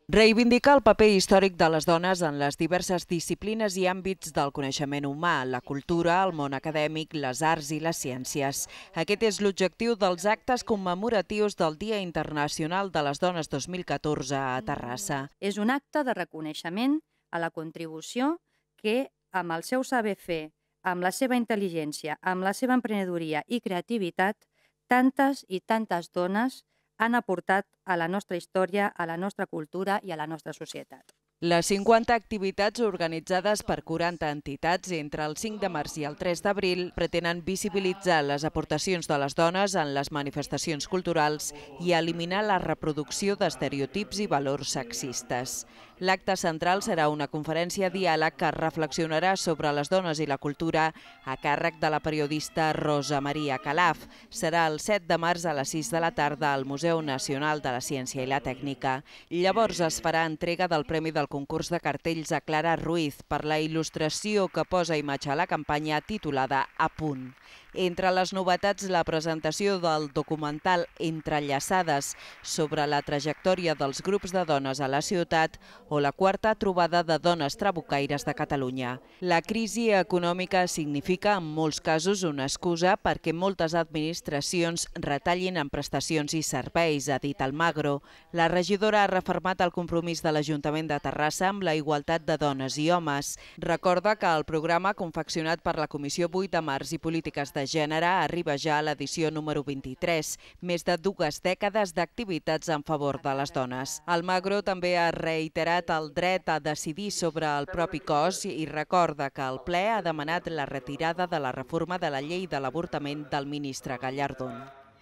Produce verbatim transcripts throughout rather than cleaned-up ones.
Reivindica el paper històric de les dones en les diverses disciplines i àmbits del coneixement humà, la cultura, el món acadèmic, les arts i les ciències. Aquest és l'objectiu dels actes commemoratius del Dia Internacional de les Dones dos mil catorze a Terrassa. És un acte de reconeixement a la contribució que, amb el seu saber fer, amb la seva intel·ligència, amb la seva emprenedoria i creativitat, tantes i tantes dones han aportat a la nostra història, a la nostra cultura i a la nostra societat. Les cinquanta activitats organitzades per quaranta entitats entre el cinc de març i el tres d'abril pretenen visibilitzar les aportacions de les dones en les manifestacions culturals i eliminar la reproducció d'estereotips i valors sexistes. L'acte central serà una conferència diàleg que reflexionarà sobre les dones i la cultura a càrrec de la periodista Rosa Maria Calaf. Serà el set de març a les sis de la tarda al Museu Nacional de la Ciència i la Tècnica. Llavors es farà entrega del Premi del concurs de cartells a Clara Ruiz per la il·lustració que posa imatge a la campanya titulada A Punt. Entre les novetats, la presentació del documental Entrellaçades sobre la trajectòria dels grups de dones a la ciutat o la quarta trobada de dones trabucaires de Catalunya. La crisi econòmica significa en molts casos una excusa perquè moltes administracions retallin en prestacions i serveis, ha dit Almagro. La regidora ha refermat el compromís de l'Ajuntament de Terrassa amb la igualtat de dones i homes. Recorda que el programa confeccionat per la Comissió vuit de març i Polítiques de Gènere arriba ja a l'edició número vint-i-tres, més de dues dècades d'activitats en favor de les dones. Almagro també ha reiterat el dret a decidir sobre el propi cos i recorda que el ple ha demanat la retirada de la reforma de la llei de l'avortament del ministre Gallardón.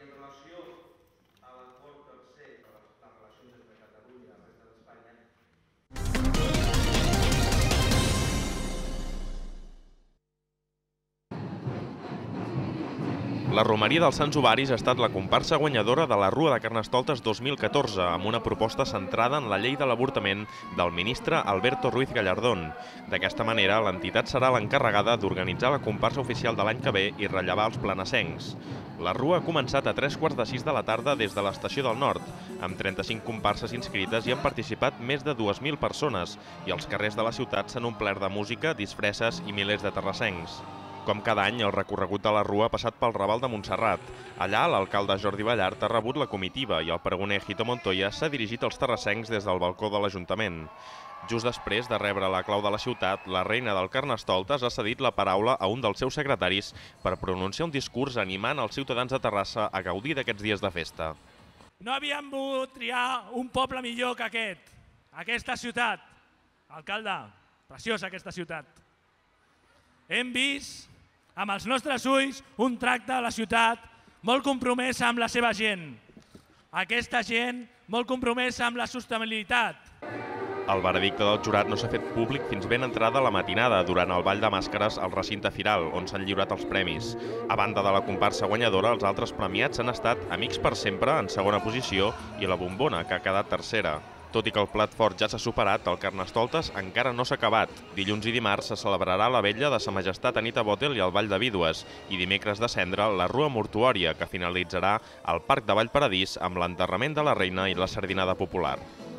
La romeria dels Sants Ovaris ha estat la comparsa guanyadora de la Rua de Carnestoltes dos mil catorze, amb una proposta centrada en la llei de l'avortament del ministre Alberto Ruiz Gallardón. D'aquesta manera, l'entitat serà l'encarregada d'organitzar la comparsa oficial de l'any que ve i rellevar els planassencs. La Rua ha començat a tres quarts de sis de la tarda des de l'Estació del Nord, amb trenta-cinc comparses inscrites i han participat més de dues mil persones, i els carrers de la ciutat s'han omplert de música, disfresses i milers de terrassencs. Com cada any, el recorregut de la Rua ha passat pel Raval de Montserrat. Allà, l'alcalde Jordi Ballart ha rebut la comitiva i el pregoner Hito Montoya s'ha dirigit als terrassencs des del balcó de l'Ajuntament. Just després de rebre la clau de la ciutat, la reina del Carnestoltes ha cedit la paraula a un dels seus secretaris per pronunciar un discurs animant els ciutadans de Terrassa a gaudir d'aquests dies de festa. No havíem volgut triar un poble millor que aquest, aquesta ciutat. Alcalde, preciosa aquesta ciutat. Hem vist amb els nostres ulls un tracte a la ciutat molt compromesa amb la seva gent. Aquesta gent molt compromesa amb la sostenibilitat. El veredicte del jurat no s'ha fet públic fins ben entrada la matinada durant el ball de màscares al recinte firal, on s'han lliurat els premis. A banda de la comparsa guanyadora, els altres premiats han estat Amics per Sempre, en segona posició, i La Bombona, que ha quedat tercera. Tot i que el plat fort ja s'ha superat, el Carnestoltes encara no s'ha acabat. Dilluns i dimarts se celebrarà la vetlla de Sa Majestat Anita Botel i el Ball de Vídues, i dimecres de cendre la Rua Mortuòria, que finalitzarà al Parc de Vallparadís amb l'enterrament de la reina i la sardinada popular.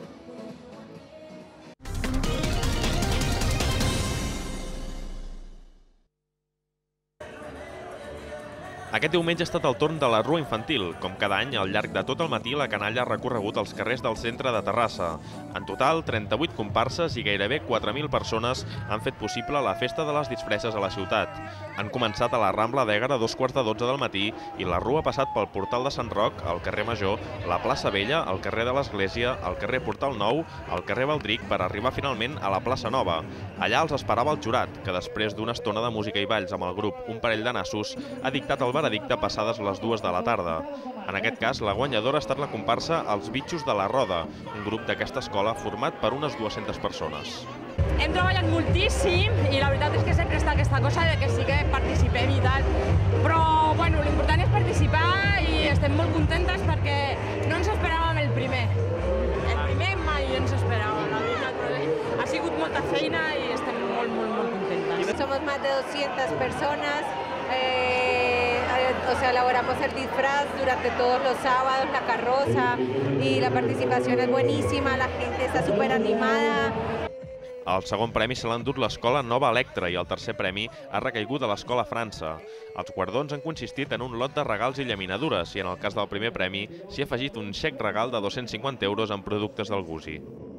Aquest diumenge ha estat el torn de la Rua Infantil. Com cada any, al llarg de tot el matí, la canalla ha recorregut els carrers del centre de Terrassa. En total, trenta-vuit comparses i gairebé quatre mil persones han fet possible la festa de les disfresses a la ciutat. Han començat a la Rambla d'Ègara a dos quarts de dotze del matí i la Rua ha passat pel Portal de Sant Roc, el carrer Major, la plaça Vella, el carrer de l'Església, el carrer Portal Nou, el carrer Baldric, per arribar finalment a la plaça Nova. Allà els esperava el jurat, que després d'una estona de música i balls amb el grup Un Parell de Nassos ha dictat el veredicte passades les dues de la tarda. En aquest cas, la guanyadora ha estat la comparsa Els Bitxos de la Roda, un grup d'aquesta escola format per unes dues-centes persones. Hem treballat moltíssim i la veritat és que sempre està aquesta cosa de que sí que participem i tal, però bueno, l'important és participar i estem molt contentes perquè no ens esperàvem el primer. El primer mai ens esperàvem, la veritat, però ha sigut molta feina i estem molt, molt, molt contentes. Somos más de doscientas personas. Eh, o sea, elaboramos el disfraz durante todos los sábados, la carroza, y la participación es buenísima, la gente está súper animada. El segon premi se l'ha endut l'Escola Nova Electra i el tercer premi ha recaigut a l'Escola França. Els guardons han consistit en un lot de regals i llaminadures i en el cas del primer premi s'hi ha afegit un xec regal de dos-cents cinquanta euros en productes del Gusi.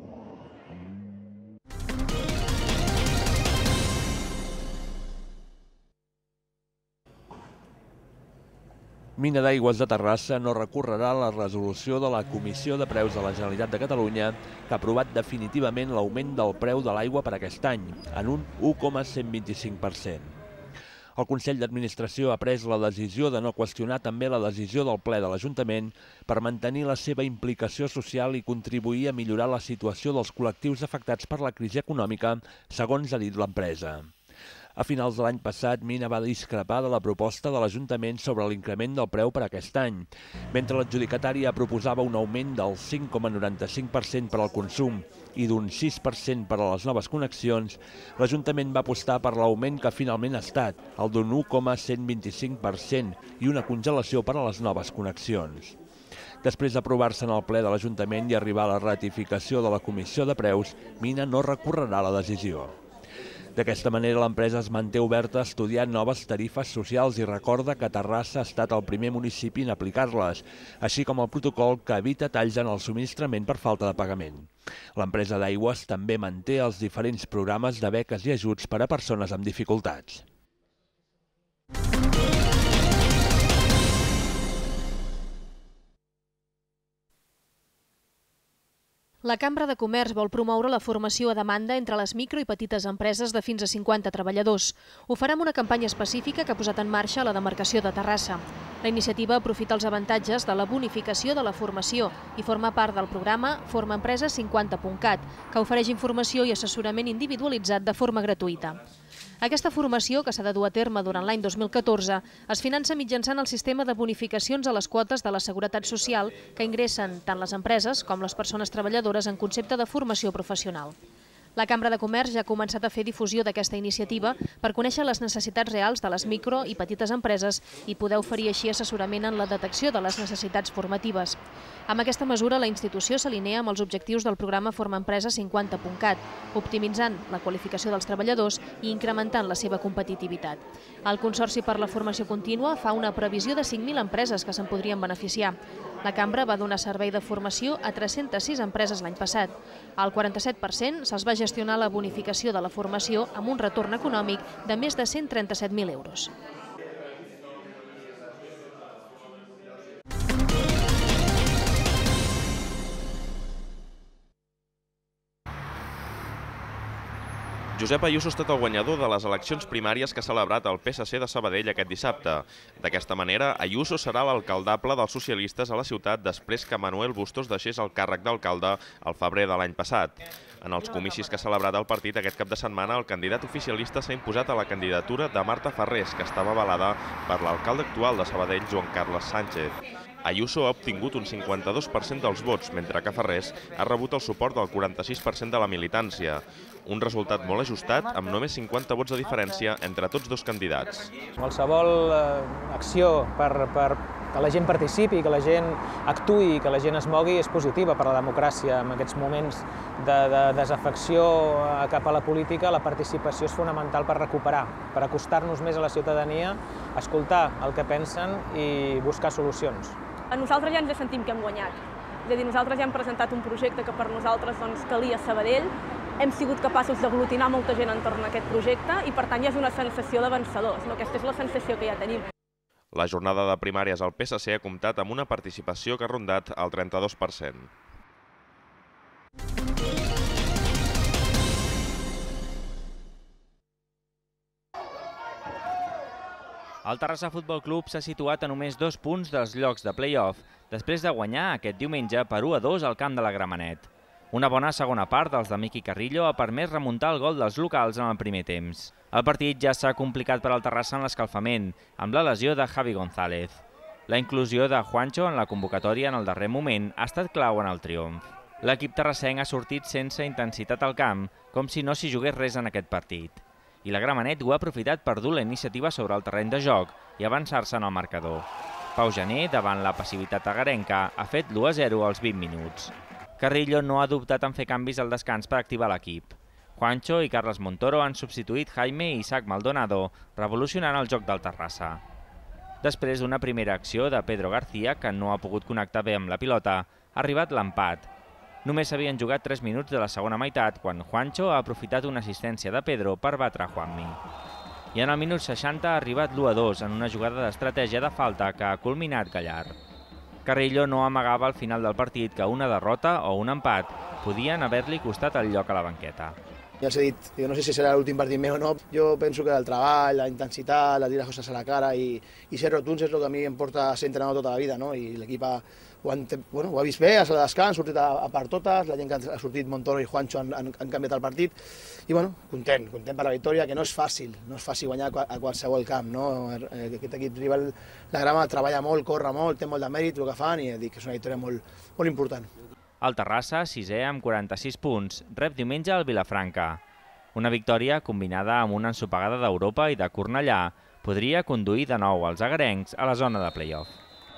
Mina d'Aigües de Terrassa no recorrerà a la resolució de la Comissió de Preus de la Generalitat de Catalunya que ha aprovat definitivament l'augment del preu de l'aigua per aquest any, en un u coma cent vint-i-cinc per cent. El Consell d'Administració ha pres la decisió de no qüestionar també la decisió del ple de l'Ajuntament per mantenir la seva implicació social i contribuir a millorar la situació dels col·lectius afectats per la crisi econòmica, segons ha dit l'empresa. A finals de l'any passat, Mina va discrepar de la proposta de l'Ajuntament sobre l'increment del preu per aquest any. Mentre l'adjudicatària proposava un augment del cinc coma noranta-cinc per cent per al consum i d'un sis per cent per a les noves connexions, l'Ajuntament va apostar per l'augment que finalment ha estat, el d'un u coma cent vint-i-cinc per cent i una congelació per a les noves connexions. Després d'aprovar-se en el ple de l'Ajuntament i arribar a la ratificació de la Comissió de Preus, Mina no recorrerà a la decisió. D'aquesta manera, l'empresa es manté oberta a estudiar noves tarifes socials i recorda que Terrassa ha estat el primer municipi en aplicar-les, així com el protocol que evita talls en el subministrament per falta de pagament. L'empresa d'aigües també manté els diferents programes de beques i ajuts per a persones amb dificultats. La Cambra de Comerç vol promoure la formació a demanda entre les micro i petites empreses de fins a cinquanta treballadors. Ho farà amb una campanya específica que ha posat en marxa la demarcació de Terrassa. La iniciativa aprofita els avantatges de la bonificació de la formació i forma part del programa Forma Empresa cinquanta punt cat, que ofereix informació i assessorament individualitzat de forma gratuïta. Aquesta formació, que s'ha de dur a terme durant l'any dos mil catorze, es finança mitjançant el sistema de bonificacions a les quotes de la Seguretat Social que ingressen tant les empreses com les persones treballadores en concepte de formació professional. La Cambra de Comerç ja ha començat a fer difusió d'aquesta iniciativa per conèixer les necessitats reals de les micro i petites empreses i poder oferir així assessorament en la detecció de les necessitats formatives. Amb aquesta mesura, la institució s'alinea amb els objectius del programa Forma Empresa cinquanta punt cat, optimitzant la qualificació dels treballadors i incrementant la seva competitivitat. El Consorci per la Formació Contínua fa una previsió de cinc mil empreses que se'n podrien beneficiar. La Cambra va donar servei de formació a tres-centes sis empreses l'any passat. Al quaranta-set per cent se'ls va gestionar la bonificació de la formació amb un retorn econòmic de més de cent trenta-set mil euros. Josep Ayuso ha estat el guanyador de les eleccions primàries que ha celebrat el P S C de Sabadell aquest dissabte. D'aquesta manera, Ayuso serà l'alcaldable dels socialistes a la ciutat després que Manuel Bustos deixés el càrrec d'alcalde al febrer de l'any passat. En els comicis que ha celebrat el partit aquest cap de setmana, el candidat oficialista s'ha imposat a la candidatura de Marta Farrés, que estava avalada per l'alcalde actual de Sabadell, Joan Carles Sánchez. Ayuso ha obtingut un cinquanta-dos per cent dels vots, mentre que Farrés ha rebut el suport del quaranta-sis per cent de la militància. Un resultat molt ajustat, amb només cinquanta vots de diferència entre tots dos candidats. Qualsevol acció per, per que la gent participi, que la gent actuï, que la gent es mogui és positiva per a la democràcia. En aquests moments de, de desafecció cap a la política, la participació és fonamental per recuperar, per acostar-nos més a la ciutadania, escoltar el que pensen i buscar solucions. Nosaltres ja ens sentim que hem guanyat. És a dir, nosaltres ja hem presentat un projecte que per nosaltres doncs, calia a Sabadell, hem sigut capaços d'aglutinar molta gent entorn a aquest projecte i per tant ja és una sensació de vencedors. No? Aquesta és la sensació que ja tenim. La jornada de primàries al P S C ha comptat amb una participació que ha rondat el trenta-dos per cent. El Terrassa Futbol Club s'ha situat a només dos punts dels llocs de play-off, després de guanyar aquest diumenge per u a dos al camp de la Gramenet. Una bona segona part dels de Miqui Carrillo ha permès remuntar el gol dels locals en el primer temps. El partit ja s'ha complicat per al Terrassa en l'escalfament, amb la lesió de Javi González. La inclusió de Juancho en la convocatòria en el darrer moment ha estat clau en el triomf. L'equip terrassenc ha sortit sense intensitat al camp, com si no s'hi jugués res en aquest partit. i la Gramenet ho ha aprofitat per dur la iniciativa sobre el terreny de joc i avançar-se en el marcador. Pau Gené, davant la passivitat agarenca, ha fet l'u a zero als vint minuts. Carrillo no ha dubtat en fer canvis al descans per activar l'equip. Juancho i Carles Montoro han substituït Jaime i Isaac Maldonado, revolucionant el joc del Terrassa. Després d'una primera acció de Pedro García, que no ha pogut connectar bé amb la pilota, ha arribat l'empat. Només s'havien jugat tres minuts de la segona meitat, quan Juancho ha aprofitat una assistència de Pedro per batre Juanmi. I en el minut seixanta ha arribat l'u a dos en una jugada d'estratègia de falta que ha culminat Gallar. Carrillo no amagava al final del partit que una derrota o un empat podien haver-li costat el lloc a la banqueta. Ja els he dit, jo no sé si serà l'últim partit meu o no, jo penso que el treball, la intensitat, la dir les coses a la cara i, i ser rotuns és el que a mi em porta a ser entrenador tota la vida, no? I l'equip ha, ho, han, bueno, ho ha vist bé, a la descans, han sortit a, a part totes, la gent que ha sortit, Montoro i Juancho, han, han, han canviat el partit i bueno, content, content per la victòria, que no és fàcil, no és fàcil guanyar a qualsevol camp, no? Aquest equip rival, la Grama treballa molt, corre molt, té molt de mèrit el que fan i dic que és una victòria molt, molt important. El Terrassa, sisè amb quaranta-sis punts, rep diumenge el Vilafranca. Una victòria combinada amb una ensopegada d'Europa i de Cornellà podria conduir de nou els agarencs a la zona de play-off.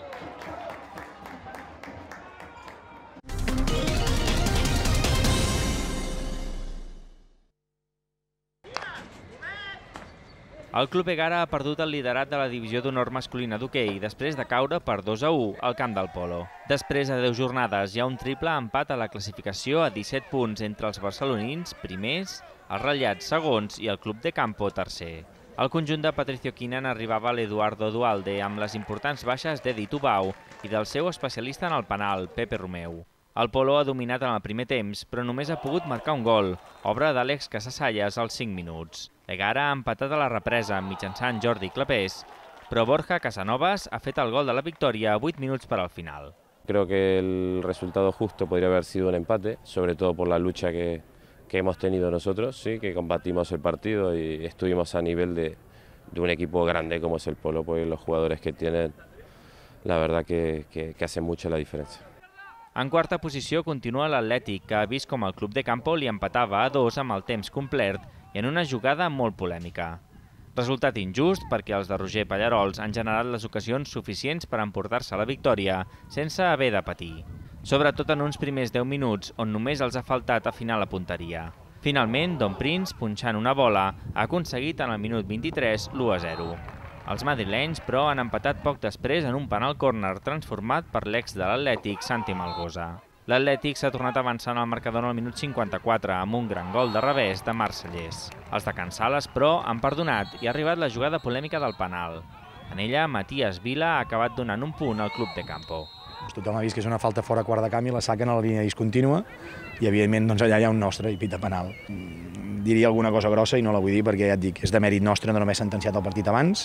El Club Egara ha perdut el liderat de la divisió d'honor masculina d'hoquei després de caure per dos a u al camp del Polo. Després de deu jornades hi ha un triple empat a la classificació a disset punts entre els barcelonins, primers, els ratllats segons i el Club de Campo tercer. El conjunt de Patricio Quinan arribava a l'Eduardo Dualde amb les importants baixes d'Edi Tubau i del seu especialista en el penal, Pepe Romeu. El Polo ha dominat en el primer temps, però només ha pogut marcar un gol, obra d'Àlex Casasallas als cinc minuts. Egara ha empatat a la represa mitjançant Jordi Clapés, però Borja Casanovas ha fet el gol de la victòria a vuit minuts per al final. Creo que el resultado justo podría haber sido un empate, sobre todo por la lucha que, que hemos tenido nosotros, sí, que combatimos el partido y estuvimos a nivel de, de un equipo grande como es el Polo, pues los jugadores que tienen, la verdad que, que, que hacen mucho la diferencia. En quarta posició continua l'Atlètic, que ha vist com el Club de Campo li empatava a dos amb el temps complert i en una jugada molt polèmica. Resultat injust perquè els de Roger Pallarols han generat les ocasions suficients per emportar-se la victòria sense haver de patir. Sobretot en uns primers deu minuts on només els ha faltat afinar la punteria. Finalment, Don Prince, punxant una bola, ha aconseguit en el minut vint-i-tres l'u a zero. Els madrilenys, però, han empatat poc després en un penal córner transformat per l'ex de l'Atlètic, Santi Malgosa. L'Atlètic s'ha tornat a avançar en el marcador en el minut cinquanta-quatre amb un gran gol de revés de Marc Cellers. Els de Can Sales, però, han perdonat i ha arribat la jugada polèmica del penal. En ella, Matías Vila ha acabat donant un punt al Club de Campo. Tothom ha vist que és una falta fora quart de camp i la saquen a la línia discontínua i, evidentment, doncs, allà hi ha un nostre i pita penal. Diria alguna cosa grossa i no la vull dir perquè ja et dic, és de mèrit nostre no només sentenciat el partit abans,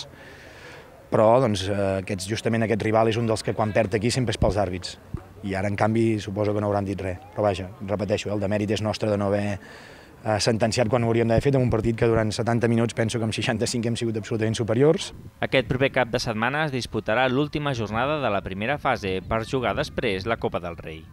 però doncs, aquests, justament aquest rival és un dels que quan perd aquí sempre és pels àrbits. I ara, en canvi, suposo que no hauran dit res. Però vaja, repeteixo, el de mèrit és nostre de no haver eh, sentenciat quan ho hauríem d'haver fet en un partit que durant setanta minuts penso que amb seixanta-cinc hem sigut absolutament superiors. Aquest proper cap de setmana es disputarà l'última jornada de la primera fase per jugar després la Copa del Rei.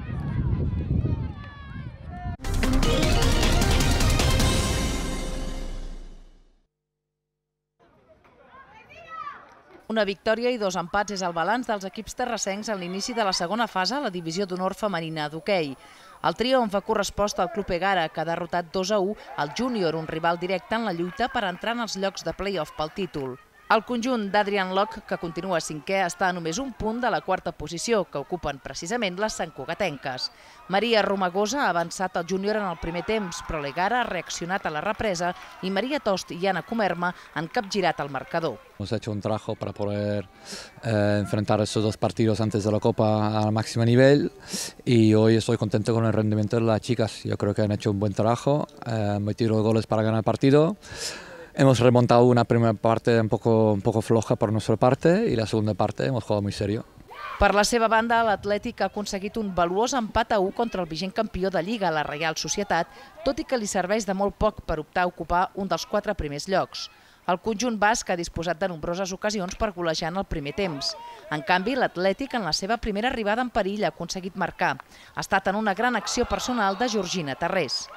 Una victòria i dos empats és el balanç dels equips terrassencs en l'inici de la segona fase a la divisió d'honor femenina d'hoquei. El triomf ha correspost al Club Egara, que ha derrotat dos a u al Júnior, un rival directe en la lluita per entrar en els llocs de play-off pel títol. El conjunt d'Adrian Locke, que continua cinquè, està a només un punt de la quarta posició, que ocupen precisament les santcugatenques. Maria Romagosa ha avançat el Júnior en el primer temps, però l'Egara ha reaccionat a la represa i Maria Tost i Anna Comerma han capgirat el marcador. Hemos hecho un trabajo para poder eh, enfrentar esos dos partidos antes de la Copa al máximo nivel y hoy estoy contento con el rendimiento de las chicas. Yo creo que han hecho un buen trabajo, eh, han metido goles para ganar el partido. Hemos remontado una primera parte un poco, un poco floja por nuestra parte y la segunda parte hemos jugado muy serio. Per la seva banda, l'Atlètic ha aconseguit un valuós empat a u contra el vigent campió de Lliga, la Reial Societat, tot i que li serveix de molt poc per optar a ocupar un dels quatre primers llocs. El conjunt basc ha disposat de nombroses ocasions per golejar en el primer temps. En canvi, l'Atlètic, en la seva primera arribada en perill, ha aconseguit marcar. Ha estat en una gran acció personal de Georgina Tarrés.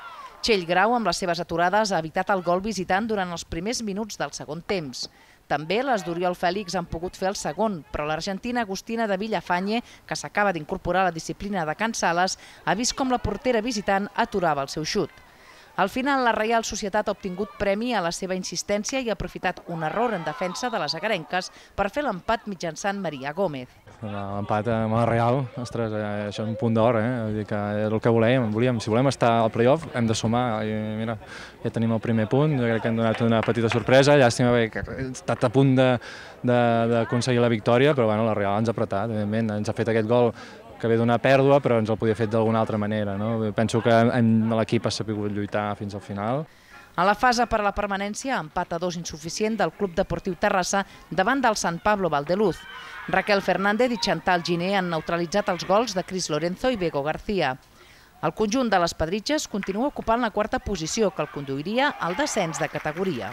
Txell Grau, amb les seves aturades, ha evitat el gol visitant durant els primers minuts del segon temps. També les d'Oriol Fèlix han pogut fer el segon, però l'argentina Agustina de Villafañe, que s'acaba d'incorporar a la disciplina de Can Sales, ha vist com la portera visitant aturava el seu xut. Al final, la Reial Societat ha obtingut premi a la seva insistència i ha aprofitat un error en defensa de les agarenques per fer l'empat mitjançant Maria Gómez. L'empat amb la Real, ostres, això és un punt d'or, eh? Vull dir que és el que volem. volíem. Si volem estar al play-off, hem de sumar. I mira, ja tenim el primer punt, jo crec que hem donat una petita sorpresa, llàstima que hem estat a punt d'aconseguir la victòria, però bueno, la Real ens ha apretat, evidentment, ens ha fet aquest gol que ve d'una pèrdua, però ens el podia fer d'alguna altra manera. No? Penso que l'equip ha sabut lluitar fins al final. A la fase per a la permanència, empat a dos insuficient del Club Deportiu Terrassa davant del San Pablo Valdeluz. Raquel Fernández i Chantal Giné han neutralitzat els gols de Cris Lorenzo i Bego García. El conjunt de les Pedritxes continua ocupant la quarta posició, que el conduiria al descens de categoria.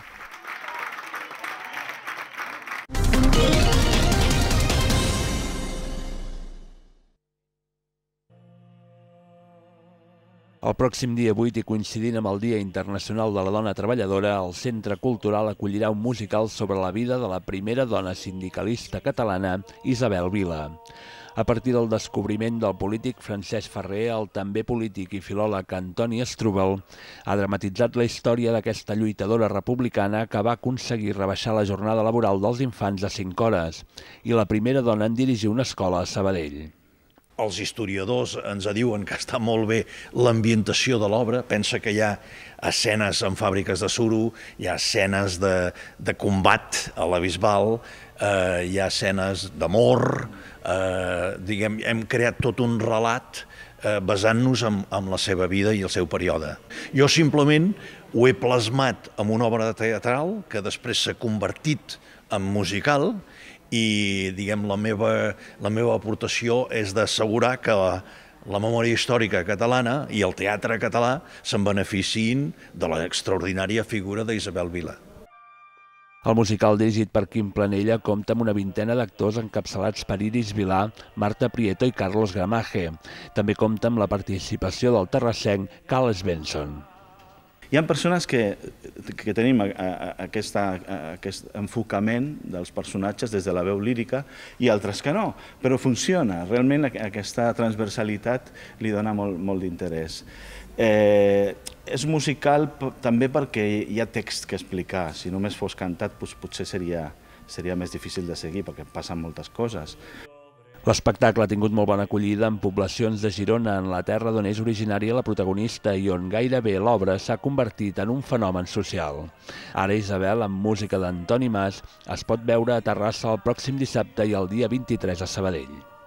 El pròxim dia vuit, i coincidint amb el Dia Internacional de la Dona Treballadora, el Centre Cultural acollirà un musical sobre la vida de la primera dona sindicalista catalana, Isabel Vila. A partir del descobriment del polític Francesc Ferrer, el també polític i filòleg Antoni Strubel ha dramatitzat la història d'aquesta lluitadora republicana que va aconseguir rebaixar la jornada laboral dels infants a cinc hores i la primera dona en dirigir una escola a Sabadell. Els historiadors ens diuen que està molt bé l'ambientació de l'obra. Pensa que hi ha escenes en fàbriques de suro, hi ha escenes de, de combat a la Bisbal, eh, hi ha escenes d'amor, eh, diguem, hem creat tot un relat eh, basant-nos en, en la seva vida i el seu període. Jo simplement ho he plasmat en una obra teatral que després s'ha convertit en musical, i diguem, la meva, la meva aportació és d'assegurar que la, la memòria històrica catalana i el teatre català se'n beneficien de l'extraordinària figura d'Isabel Vila. El musical, dirigit per Quim Planella, compta amb una vintena d'actors encapçalats per Iris Vilà, Marta Prieto i Carlos Gramaje. També compta amb la participació del terrassenc Carles Benson. Hi ha persones que, que tenim aquesta, aquest enfocament dels personatges des de la veu lírica i altres que no, però funciona. Realment aquesta transversalitat li dona molt, molt d'interès. Eh, és musical també perquè hi ha text que explicar. Si només fos cantat, doncs potser seria, seria més difícil de seguir perquè passen moltes coses. L'espectacle ha tingut molt bona acollida en poblacions de Girona, en la terra d'on és originària la protagonista i on gairebé l'obra s'ha convertit en un fenomen social. Ara Isabel, amb música d'Antoni Mas, es pot veure a Terrassa el pròxim dissabte i el dia vint-i-tres a Sabadell.